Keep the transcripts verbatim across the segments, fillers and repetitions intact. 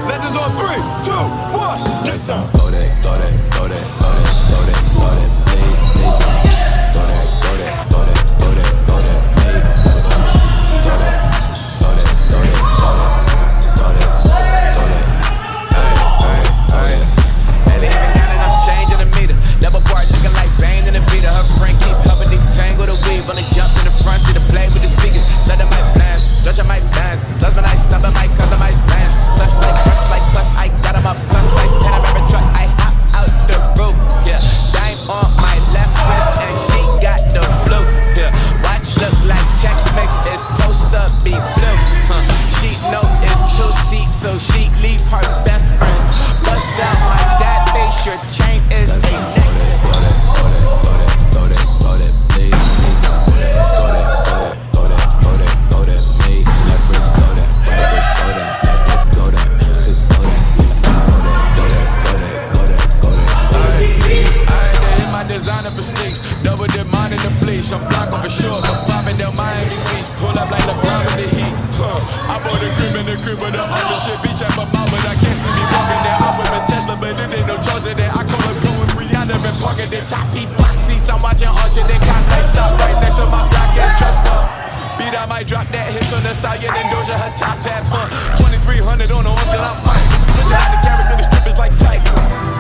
Legends on three, two, one, let's go. Go that, go that, go that, go that, go that, go that, please, please don't. Go that, go that, go that, go that, go that, please, let's go. Go that, go that, go that, go that, go that, go that, go that, go that, go that. Baby, I ain't got enough change in the meter. Double part looking like Bane in the beater. Her friend keep helping me tangle the weave. When they jump in the front, see the play with the speakers. Let them might blast, Dutch I might dance. Plus when I stop, I might customize dance. Plus like plus like plus, I got him a plus size Panamera truck. I hop out the roof, yeah. Dime on my left wrist and she got the flu, yeah. Watch look like Chex Mix, it's supposed to be blue, huh? She know it's two seats, so she leave her best friends. Bust out like that, they sure chain is a neck. Go that, go that, go that, go that, go that, please, please don't. Go that, go that, go that, go that, go that, me. Left wrist, go that, right wrist, go that, left wrist, go that, sis, go that, please don't. Go that, go that, go that, go that, go that, go that, me. I ain't to hit my designer for sneaks. Double dip mine in the bleach. I'm blocking for sure. I'm popping down Miami Beach. Pull up like LeBron in the heat. Huh. I bought a crib in the crib with the other shit. Beach at my mouth, but I can't see me walking there. I with my Tesla, but it ain't no charger there. I call her going Rihanna and parking there. Top heat box seats. I'm watching Archer. Then cop nice stop right next to my block and trust fund. Beat, I might drop that hits on the stallion and Doja her top half, huh? twenty-three hundred on the horse and I'm mine. Switching out the character, the strip is like Tiger.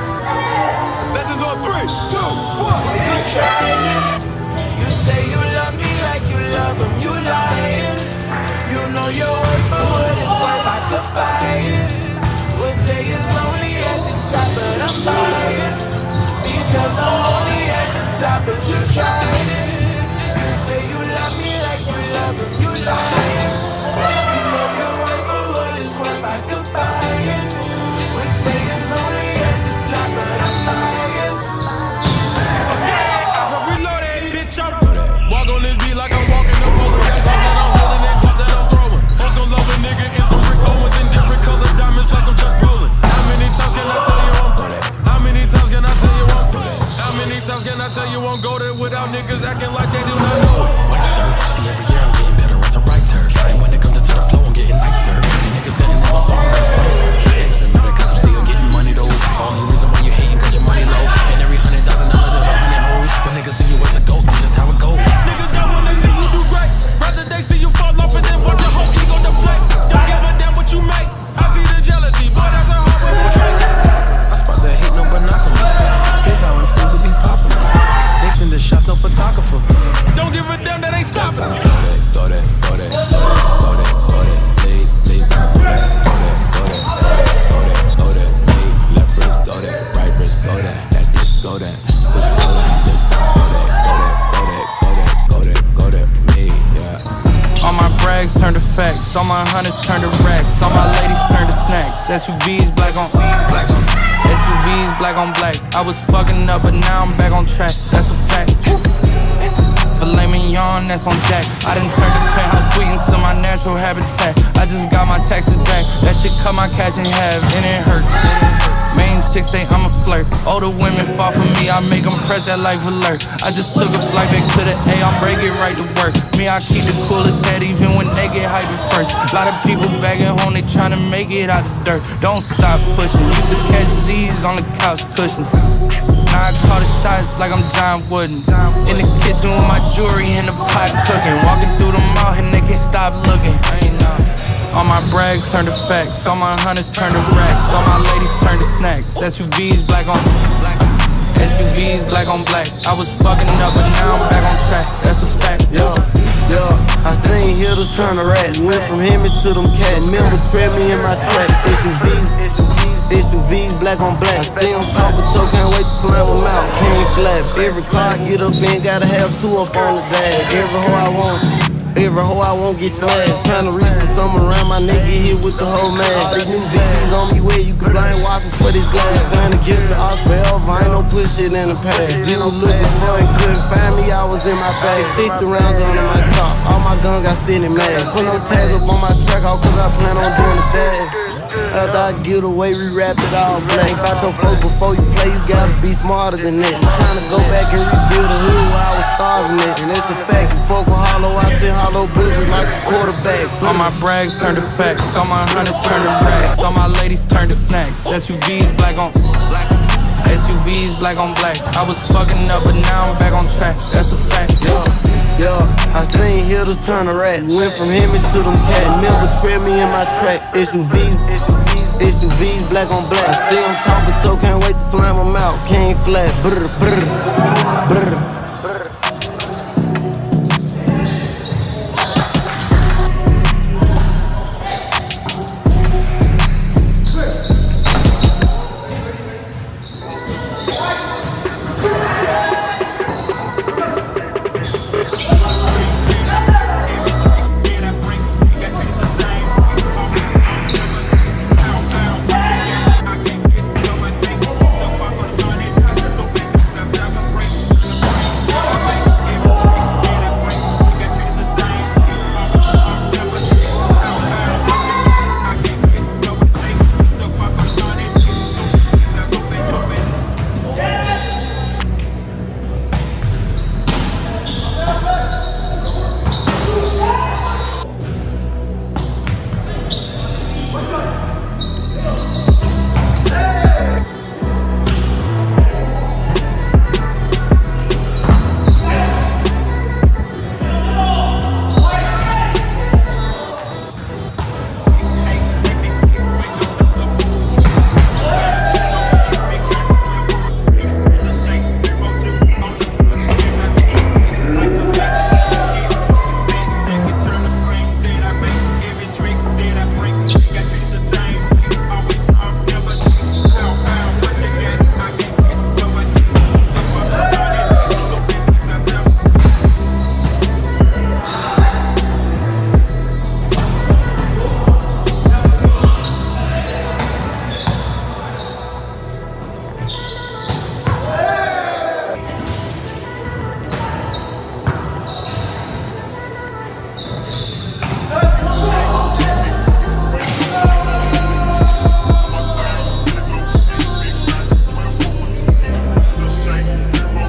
Legends on three, two, one. You trying it. You say you love me like you love him. You lying. You know your worth for what it's worth. I could buy it. Would say it's lonely at the top, but I'm biased because I'm only at the top. But you tried it. You say you love me like you love him. You lying. You know your worth for what it's worth. I could buy it. Would say it's lonely at the top, but I'm biased. Walk on this beat like I'm walking the pole. Got gloves that I'm holding and gloves that I'm throwing. Hoes gon' love a nigga in some Rick Owens in different color diamonds like I'm just rolling. How many times can I tell you I'm? How many times can I tell you I'm? How many times can I tell you I'm golden without niggas acting like they do not know it? White shirt, see every year I'm getting better as a writer. And when it comes to the flow, I'm getting nicer. And niggas letting them a song but a cipher. It doesn't matter cause I'm still getting money though. Only reason why you hating cause your money low. And every hundred thousand dollars there's a hundred hoes. But niggas see you as a goat, that's just how it goes. Niggas don't wanna see you do great. Rather they see you fall off and then watch your whole ego deflate. Don't give a damn what you make. I see the jealousy, boy, that's a horrible trait. I spot the hate, no binoculars. This how it feels to be popular. They send the shots, no photographer. Don't give a damn, that ain't stopping. Go that, go that, go that, go that, go that, please, please don't. Go that, go that, go that, go that, go that, me. Left wrist, go that, right wrist, go that, left wrist, go that, sis, go that, this, go that, go that, go that, go that, go that, go that, me, yeah. All my brags turn to facts, all my hundreds turn to racks, all my ladies turn to snacks. S U Vs black on black on S U Vs black on black. I was fucking up, but now I'm back on track. That's a fact. Filet mignon, that's on Jack. I done turned the penthouse sweet into my natural habitat. I just got my taxes back. That shit cut my cash in half, and it hurt. Main chicks say I'm a flirt. Older women fall for me, I make them press that life alert. I just took a flight back to the A, I'm ready to get right to work. Me, I keep the coolest head even when they get hyped first. A lot of people back at home, they tryna make it out the dirt. Don't stop pushing, used to catch Z's on the couch cushions. Now I call the shots like I'm John Wooden. In the kitchen with my jewelry in the pot cooking. Walking through the mall and they can't stop looking. All my brags turn to facts, all my hundreds turn to racks, all my ladies turn to snacks. S U Vs black on S U Vs black on black. I was fucking up, but now I'm back on track. That's a fact. Yeah, yeah. I seen hitters turn to rats. Went from him to them cats. Member trap me in my track. S U Vs, S U Vs black on black. I see them talk, but Joe can't wait to slam them out. Can't slap. Every car I get up in, gotta have two up on the dash. Every hoe I want. Every hoe I won't get smashed. Tryna reach for something around my neck, get hit with the whole man. All these new V Vs on me where you can blind walking for this glass. Stand against the odds forever, ain't no push it in the past. If you looking for and couldn't find me, I was in my bag. sixty rounds under my top, all my guns got standing mad. Put no tags up on my track, all cause I plan on doing the dash. After I get away, we wrap it all black. About your folks before you play, you gotta be smarter than that. I'm tryna go back and rebuild a hood where I was starving at. And that's a fact, you fuck with hollow, I send hollow business like a quarterback. All my brags turn to facts, all my hundreds turn to racks, all my ladies ladies turn to snacks. S U Vs black on black. S U Vs black on black. I was fucking up, but now I'm back on track. That's a fact. Yeah, yeah. I seen hitters turn to rat. Went from him to them cat. Never trail me in my track. S U Vs, S U Vs black on black. I see them talking, so can't wait to slam them out. King slap, brr, brr, brr.